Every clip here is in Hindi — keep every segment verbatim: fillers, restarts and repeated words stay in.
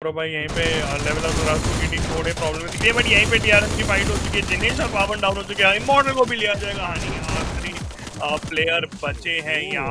तो भाई यहीं पे लेवल ऑफ रास्तों की टीम थोड़े प्रॉब्लम में दिखी है, बट यहीं पे टीआरएस की फाइट हो चुकी है। दिनेश और पावन डाउन हो चुके हैं, इमॉर्टल को भी लिया जाएगा। हानि आखिरी प्लेयर बचे हैं यहाँ।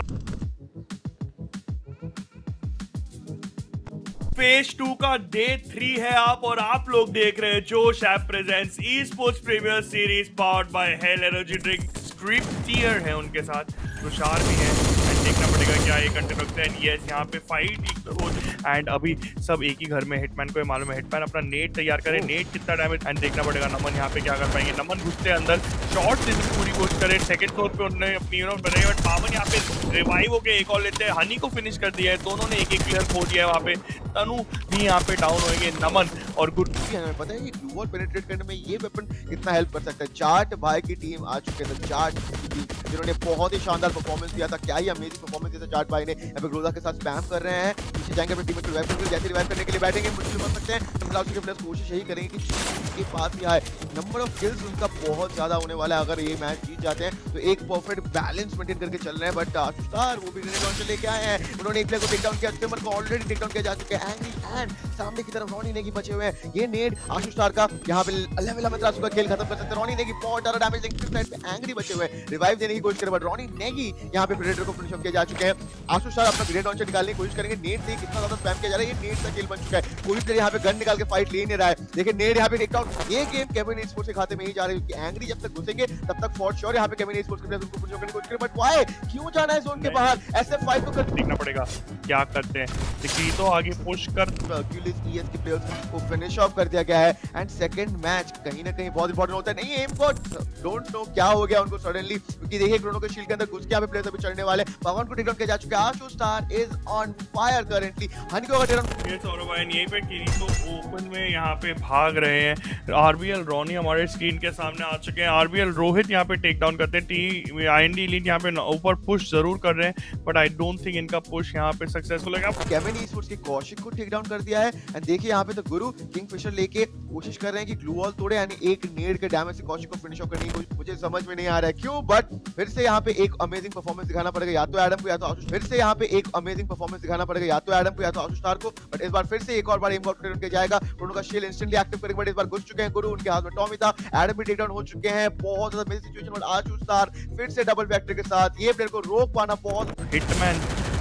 फेज टू का डे थ्री है आप और आप लोग देख रहे हैं Josh app presents esports premier series powered by Hell energy drink. स्ट्रिप टीयर है उनके साथ, तुषार भी है। देखना पड़ेगा क्या ये कंटेंट रखते हैं। यस, यहाँ पे फाइट एंड अभी सब एक ही घर में। हिटमैन को मालूम है हिटमैन अपना नेट तैयार करे, नेट कितना डैमेज एंड देखना पड़ेगा नमन यहाँ पे क्या कर पाएंगे। नमन घुसते अंदर, शॉट से पूरी कोशिश करे, सेकंड फ्लोर पे उन्होंने अपनी यूनो बनाई, बट पावन यहाँ पे रिवाइव होके एक और लेते हैं। हनी को फिनिश कर दिया है, दोनों ने एक एक क्लियर खो दिया है वहाँ पे। तनु भी यहाँ पे डाउन होंगे। नमन और गुड हमें पता है कि ग्लू वॉल पेनिट्रेट करने में ये वेपन कितना हेल्प कर सकता है। जाट भाई की टीम आ चुके थे, जाट की टीम जिन्होंने बहुत ही शानदार परफॉर्मेस दिया था। क्या ही अमेजिंग परफॉर्मेंस दिया था जाट भाई ने। यहाँ पे ग्रोजा के साथ स्पैम कर रहे हैं, पीछे जाएंगे अपने टीम को रिवाइव करने, जैसे रिवाइव करने के लिए बैठेंगे मुश्किल बन सकते हैं। फिलहाल के प्लेयर्स कोशिश यही करेंगे कि के पास ही आए। नंबर ऑफ किल्स उनका बहुत ज्यादा होने वाला है अगर ये मैच जीत जाते हैं तो। एक परफेक्ट बैलेंस मेंटेन करके चल रहे हैं, बट आशुस्तार वो भी ग्रेनेड लॉन्चर लेके आए हैं। उन्होंने एक प्लेयर को टेक डाउन किया, स्टिमर को ऑलरेडी टेक डाउन किया जा चुका है। एंग्री एंड सामने की तरफ रॉनी नेगी बचे हुए हैं। ये नेड आशुस्तार का यहाँ पे लेवल में त्रासू का खेल खत्म कर सकते हैं। रॉनी नेगी बहुत ज्यादा डैमेज देंगे, साइड पे एंग्री बचे हुए हैं, रिवाइव देने की कोशिश करे, बट रॉनी नेगी यहाँ पे प्रेडेटर को फिनिश किया जा चुके हैं। आशुस्तार अपना ग्रेनेड लॉन्चर निकालने की कोशिश करेंगे। नेड से कितना ज्यादा स्पैम किया जा रहा है, ये नेड का खेल बन चुका है। कोई प्लेयर यहाँ पे गन निकाल के फाइट ले नहीं रहा है। देखिए नेड यहाँ पे टेक डाउन, ये गेम केविन स्पोर्ट्स के खाते में ही जा रही है क्योंकि एंग्री जब तक घुसेंगे तब तक फॉर श्योर यहाँ पे केविन स्पोर्ट्स के प्लेयर्स उनको पुश करने की कोशिश करें, बट व्हाई क्यों जाना है जोन के बाहर। एसएफ फाइव को कर देखना पड़ेगा क्या करते हैं। देखिए तो आगे पुश कर क्यूलिस ईएस के प्लेयर्स को फिनिश ऑफ कर दिया गया है। एंड सेकंड मैच कहीं ना कहीं बहुत इंपॉर्टेंट होता है। नहीं एम को डोंट नो क्या हो गया उनको सडनली, क्योंकि देखिए क्रोनो के शील्ड के अंदर घुस के यहाँ पे प्लेयर्स अभी चढ़ने वाले। पवन को टेक डाउन किया जा चुका है। आशुस्तार is on fire currently. Honey को टेक डाउन ये सौरभ भाई यहीं पे किरीतो ओपन में यहाँ पे भाग रहे हैं। आरबीएल रॉनी हमारे स्क्रीन के सामने आ चुके हैं। आरबीएल रोहित यहाँ पे टेक डाउन करते हैं। टी आईएनडी एलीट यहाँ पे ऊपर पुश जरूर कर रहे हैं, बट आई डोंट थिंक इनका पुश यहाँ पे सक्सेसफुल है। केविन ई-स्पोर्ट्स के कौशिक को टेक डाउन कर दिया है। एंड देखिए यहाँ पे तो गुरु किंगफिशर लेके कोशिश कर रहे हैं कि ग्लू वॉल तोड़े, यानी एक नेड के डैमेज से कौशिक को फिनिश ऑफ करने की कोशिश। मुझे समझ में नहीं आ रहा है क्यों, बट फिर से यहाँ पे एक अमेजिंग परफॉर्मेंस दिखाना पड़ेगा या तो एडम को या तो आशुष। फिर से यहाँ पे एक अमेजिंग परफॉर्मेंस दिखाना पड़ेगा या तो एडम को या तो आशुस्तार को, बट इस बार फिर से एक और बार एम आउट करके जाएगा। दोनों का शील्ड इंस्टेंटली एक्टिव करेंगे, बट इस बार घुस चुके हैं गुरु, उनके हाथ में टॉमी था। एडम भी टेक डाउन हो चुके हैं। बहुत ज्यादा मेरी सिचुएशन, बट आशुस्तार फिर से डबल वेक्टर के साथ ये प्लेयर को रोक पाना बहुत। हिटमैन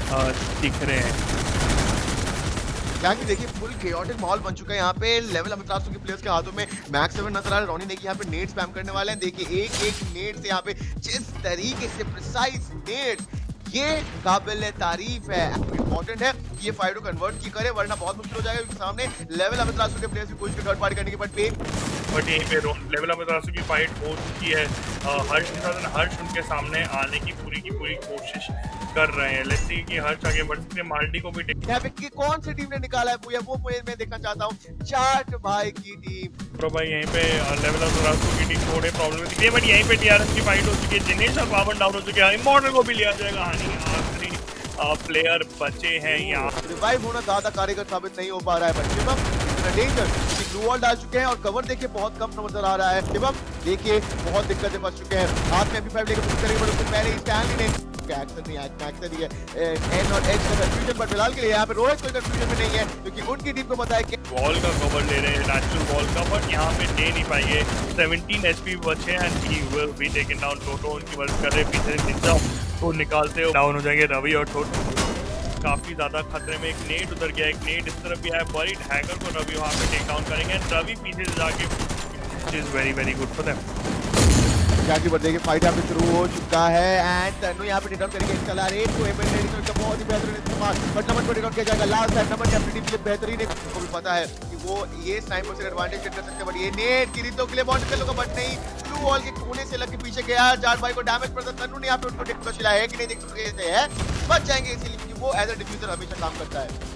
दिख रहे हैं कि देखिए फुल केओटिक माहौल बन चुका है यहाँ पे। लेवल अमित्रासु के प्लेयर्स के हाथों में मैक्स सेवन नजर आ रहा है। रॉनी ने यहाँ पे नेट स्पैम करने वाले हैं। देखिए एक एक नेट से यहाँ पे जिस तरीके से प्रिसाइज नेट, ये काबिल तारीफ है। इंपॉर्टेंट है कि ये फाइट को कन्वर्ट की करे, वरना बहुत मुश्किल हो जाएगा क्योंकि सामने लेवल अमित्रासु के प्लेयर्स की कोशिश थर्ड पार्टी करने के बाद पे बट यहीं पे लेवल अमित्रासु की फाइट हो चुकी है। हर्ष के साथ हर्ष उनके सामने आने की पूरी की पूरी कोशिश कर रहे हैं। लेट्स सी कि हर्ष आगे बढ़ सकते हैं। माल्टी को भी यहाँ पे कि कौन सी टीम ने निकाला है वो वो मैं देखना चाहता हूँ। जाट भाई की टीम तो भाई यहीं पे लेवल अमित्रासु की टीम थोड़े प्रॉब्लम में दिखी है, बट यहीं पे टीआरएस की फाइट हो चुकी है। दिनेश और पावन डाउन हो चुके हैं, इमॉर्टल को भी लिया जाएगा। हानि आखिरी प्लेयर बचे हैं यहाँ। रिवाइव होना ज्यादा कारगर साबित नहीं हो पा रहा है, but Shivam danger glue wall डाल चुके हैं और कवर देखिए बहुत कम नजर आ रहा है। शिवम देखिए बहुत दिक्कतें फंस चुके हैं। हाथ में एम पी फाइव लेकर पुश करेंगे, बट उससे पहले ही स्टैनली ने एक्शन नहीं है, एक्शन ही है एन और एच का कंफ्यूजन, बट फिलहाल के लिए यहाँ पे रोहित कोई कंफ्यूजन में नहीं है क्योंकि उनकी टीम को पता है कि वॉल का कवर ले रहे हैं, नेचुरल वॉल का, बट यहाँ पे दे नहीं पाएंगे। सेवनटीन एचपी बचे हैं and he will be taken down. Toto उनकी मदद कर रहे हैं, पीछे निंजा को निकालते हो डाउन हो जाएंगे रवि और टोटो। काफी ज्यादा खतरे में एक नेट उधर गया, एक नेट इस तरफ भी है। बरीड हैकर को रवि वहाँ पे टेक डाउन करेंगे एंड रवि पीछे से जाके which is very very good for them. जाके बढ़ देखिए फाइट यहाँ पे शुरू हो चुका है एंड तनु यहाँ पे टेक डाउन करेंगे इसका रेट को एमएन का बहुत ही बेहतरीन इस्तेमाल, बट नमन को टेक डाउन किया जाएगा। लास्ट टाइम नमन की अपनी टीम के लिए बेहतरीन है, उनको भी पता है कि वो ये स्नाइपर से एडवांटेज कर सकते हैं, बट ये नेट किरीतो के लिए बहुत डिफिकल्ट होगा, बट नहीं ब्लू वॉल के कोने से लग के पीछे गया। जाट भाई को डैमेज पड़ता। तनु ने यहाँ पे उनको टेक डाउन है कि नहीं देख सकते हैं, बच जाएंगे इसीलिए क्योंकि वो एज अ डिफ्यूजर हमेशा काम करता है।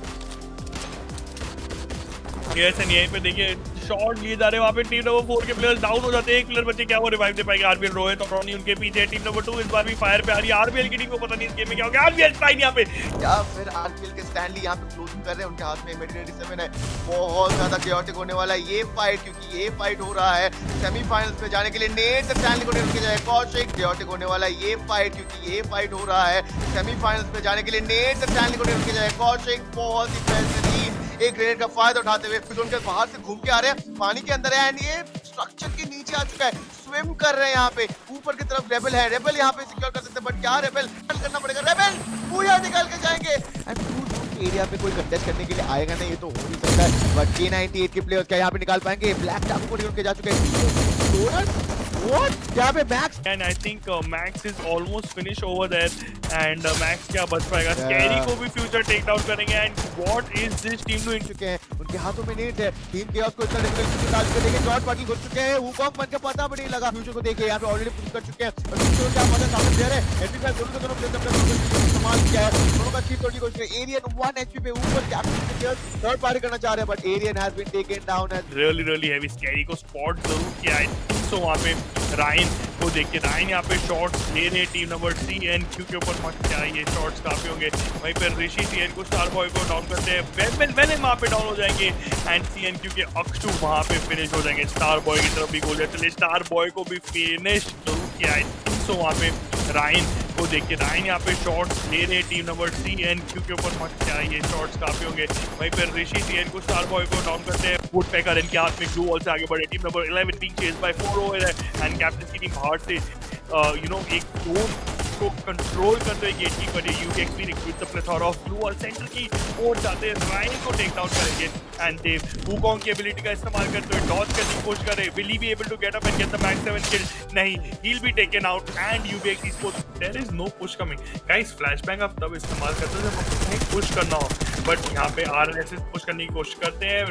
यस एंड यहीं पे देखिए शॉट लिए जा रहे हैं वहाँ पे। टीम नंबर फोर के प्लेयर्स डाउन हो जाते हैं, एक प्लेयर बचे, क्या वो रिवाइव दे पाएंगे? आरबीएल रोहित और रॉनी उनके पीछे। टीम नंबर टू इस बार भी फायर पे आ रही है। आरबीएल की टीम को पता नहीं इस गेम में क्या हो गया। आरबीएल स्ट्राइक यहाँ पे या फिर आरबीएल के स्टैनली यहाँ पे क्लोजिंग कर रहे हैं, उनके हाथ में मेडिकेट सेवन है। बहुत ज्यादा केओटिक होने वाला है ये फाइट क्योंकि ये फाइट हो रहा है सेमीफाइनल्स में जाने के लिए। नेट स्टैनली को टेक जाए कौशिक। केओटिक होने वाला है ये फाइट क्योंकि ये फाइट हो रहा है सेमीफाइनल्स में जाने के लिए। नेट स्टैनली को टेक जाए कौशिक। बहुत ही बेहतरीन एक ग्रेनेड का फायदा उठाते हुए फिर उनके बाहर से घूम के आ रहे हैं, पानी के अंदर है एंड ये स्ट्रक्चर के नीचे आ चुका है, स्विम कर रहे हैं यहाँ पे, ऊपर की तरफ रेबल है, रेबल यहाँ पे सिक्योर कर सकते हैं, बट क्या रेबल करना पड़ेगा, रेबल पूरा निकाल के जाएंगे एंड दूर दूर के एरिया पे कोई कंटेस्ट करने के लिए आएगा नहीं, ये तो हो नहीं सकता है, बट के नाइंटी एट के प्लेयर्स क्या यहाँ पे निकाल पाएंगे, ब्लैक टापू को निकल के जा चुके हैं, What? क्या पे Max? And I think uh, Max is almost finished over there. And uh, Max क्या बच पाएगा? Yeah. Scary को भी future take down करेंगे. And what is this team doing? चुके हैं, उनके हाथों में नेट है, टीम के उसको इतना डिफिकल्ट डाल के देखें, जॉर्ज पाटिल घुस चुके हैं, वुकॉन्ग बन के पता भी नहीं लगा, फ्यूचर को देखिए यहाँ पे ऑलरेडी पुश कर चुके हैं, और फ्यूचर क्या पता सामने प्लेयर है, एमपी फाइव दोनों के दोनों प्लेयर अपने इस्तेमाल किया है, दोनों का चीप तोड़ने की कोशिश है, एरियन वन एचपी पे ऊपर कैप्टन के प्लेयर थर्ड पार्टी करना चाह रहे हैं, बट एरियन has been taken down as Really really heavy. Scary को स्पॉट जरूर किया है. So वहाँ पे रायन को देख के रायन यहाँ पे शॉट्स ले रहे team number C N Q के ऊपर. मत क्या ये शॉट्स काफी होंगे. वहीं पे ऋषि सी एन को स्टार बॉय को डाउन करते हैं, वेल वेल वेल वहाँ पे डाउन हो जाएंगे एंड सी एन क्यू के अक्षु वहाँ पे फिनिश हो जाएंगे. स्टार बॉय की तरफ भी गोल है, चलिए स्टार बॉय को भी फिनिश जरूर किया है. सो वहाँ पे रायन को देख के रायन यहाँ पे शॉट्स ले रहे team number C N Q के ऊपर. मत क्या ये शॉट्स काफी होंगे. वहीं पर ऋषि सी एन को स्टार बॉय को डाउन करते हैं. वुड पैकर इनके हाथ में ग्लू वॉल से आगे बढ़े. Team number eleven team chase by four over है एंड कैप्टन की टीम बाहर से यू नो एक जोन को कंट्रोल करते हुए गेट कीपर है यूकेक्स भी with the plethora of glue wall center की ओर जाते हैं. रायन को टेक डाउन करेंगे एंड दे वुकॉन्ग की एबिलिटी का इस्तेमाल करते हुए डॉज करने की कोशिश कर रहे हैं. Will he be able to get up and get the max seven kill? नहीं, he will be taken out and यूकेक्स esports there is no push coming. Guys flashbang आप तब इस्तेमाल करते हैं जब आपको कहीं पुश करना हो, बट यहाँ पे आरएनएस पुश करने की कोशिश करते हैं,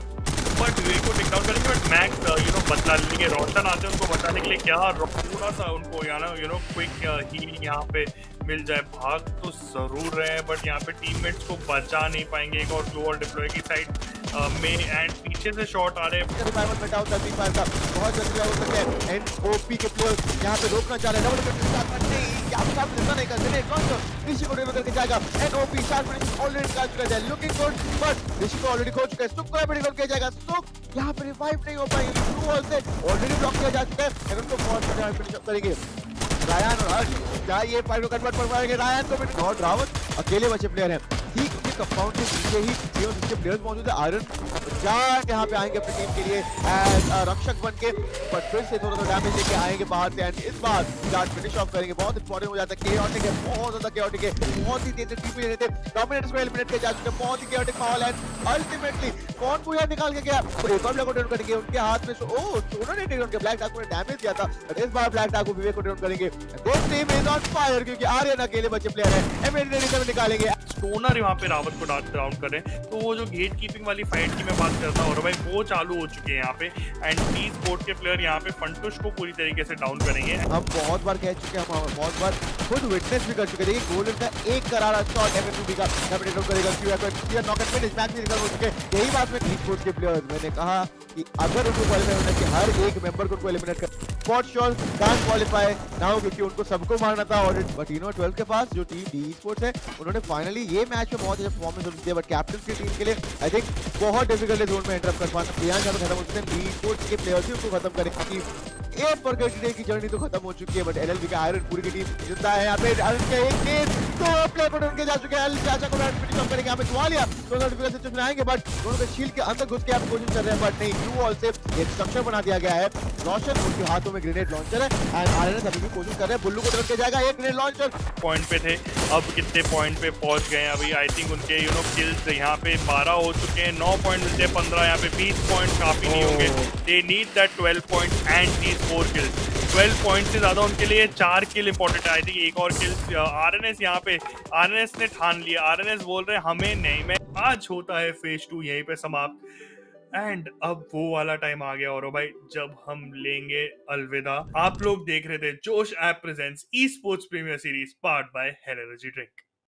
बट वे को टेक डाउन करेंगे. बट मैक्स यू नो बदला लेंगे. रोशन आते हैं उनको बचाने के लिए, क्या थोड़ा सा उनको यहाँ यू नो क्विक हीलिंग यहाँ पे मिल जाए. भाग तो जरूर रहे हैं बट यहाँ पे टीममेट्स को बचा नहीं पाएंगे. एक और ग्लोअर डिप्लॉय की साइड में एंड पीछे से शॉट आ रहे हैं. रिवाइवल में डाउन थर्टी फाइव का बहुत जल्दी हो सकता है एनओपी के प्लेयर यहाँ पे रोकना चाह रहे हैं. डबल कट स्टार्ट नहीं, क्या आप साथ नहीं कर रहे हैं. ऋषि को ड्रिबल करके जाएगा. एनओपी चार मिनट ऑलरेडी निकाल चुका है, लुकिंग गुड, बट ऋषि को ऑलरेडी खो चुका है. सुक को भी निकल के जाएगा. सुक यहाँ पे रिवाइव नहीं हो पाएंगे, ब्लू वॉल से ऑलरेडी ब्लॉक किया जा चुका है. अगर उनको फॉर्स करके फिनिश अप करेंगे रायन और हर्ष, क्या ये फाइव को कन्वर्ट कर पाएंगे? रायन को भी गॉड रावत अकेले बचे प्लेयर हैं, ठीक उनके कंपाउंड के पीछे ही केवल उसके प्लेयर्स मौजूद है. आयरन जाट यहाँ पे आएंगे अपनी टीम के लिए एज रक्षक बन के, बट फिर से थोड़ा सा डैमेज लेके आएंगे बाहर से एंड इस बार जाट फिनिश ऑफ करेंगे. बहुत इंपॉर्टेंट हो जाता है, केओटिक है, बहुत ज्यादा केओटिक है, बहुत ही तेज टीम लेते हैं. डोमिनेटर्स को एलिमिनेट किया जा चुका है, बहुत ही केओटिक माहौल है. अल्टीमेटली कौन पूरा निकाल के गया, एक और ब्लैक को डाउन करेंगे. उनके हाथ में ओह सोना ने उनके ब्लैक डाकू ने डैमेज दिया था, बट इस बार ब्लैक डाकू विवेक को डाउन करेंगे. This team is on fire क्योंकि आर्यन अकेले बचे प्लेयर है. एमएडी निकालेंगे. स्टोनर वहाँ पे रावत को डाउन करें तो वो जो गेट कीपिंग वाली फाइट की मैं बात करता हूँ और भाई वो चालू हो चुके हैं यहाँ पे एंड टी स्पोर्ट के प्लेयर यहाँ पे फंटुश को पूरी तरीके से डाउन करेंगे. हम बहुत बार कह चुके हैं, हम बहुत बार खुद विटनेस भी कर चुके हैं. देखिए गोल्डन का एक करारा शॉट एमएनबी का कैपिटल डाउन करेगा. क्यों नॉक एंड फिनिश मैच निकल हो चुके हैं. यही बात में टी स्पोर्ट्स के प्लेयर्स मैंने कहा कि अगर उनको क्वालीफाई होना चाहिए, हर एक मेंबर को उनको एलिमिनेट कर for sure can't qualify now क्योंकि उनको सबको मारना था. और बट यू नो ट्वेल्व के पास जो टीम डी स्पोर्ट्स है उन्होंने फाइनली ये मैच में बहुत अच्छा परफॉर्मेंस दिया, बट कैप्टन की टीम के लिए आई थिंक बहुत डिफिकल्ट है जोन में एंटर कर पाना. प्रियांश यहाँ पे खत्म हो चुके हैं, डी स्पोर्ट्स के प्लेयर्स ही उनको खत्म करेंगे. एक फॉरगेट डे की जर्नी तो खत्म हो चुकी है, बट एलएलबी का आयरन पूरी की टीम जिंदा है. यहाँ पे आयरन के एक केस तो प्लेयर को उनके जा चुके हैं. चाचा को फिनिश ऑफ करेंगे. यहाँ पे छुआ लिया तो डिफिकल्ट सिचुएशन आएंगे, बट दोनों के शील्ड के अंदर घुस के आप कोशिश कर रहे हैं, बट नहीं, ब्लू वॉल से एक स्ट्रक्चर बना दिया गया है. रोशन उनके हाथों में ग्रेनेड लॉन्चर है एंड आयरन अभी भी कोशिश कर रहे हैं. बुल्लू को डर के जाएगा, एक ग्रेनेड लॉन्चर पॉइंट पे थे, अब कितने पॉइंट पे पहुंच गए हैं अभी. आई थिंक उनके यू नो किल्स यहाँ पे बारह हो चुके हैं. नौ पॉइंट मिलते हैं पंद्रह, यहाँ पे बीस पॉइंट काफी नहीं होंगे. They need that twelve point and these four kills. Twelve point से ज्यादा उनके लिए चार किल इंपॉर्टेंट है. आई थिंक एक और किल आरएनएस यहाँ पे आरएनएस ने ठान लिया. आरएनएस बोल रहे हैं हमें नहीं, मैं आज होता है फेज टू यहीं पे समाप्त. एंड अब वो वाला टाइम आ गया और भाई जब हम लेंगे अलविदा. आप लोग देख रहे थे Josh app presents esports premier series part by Hell energy drink.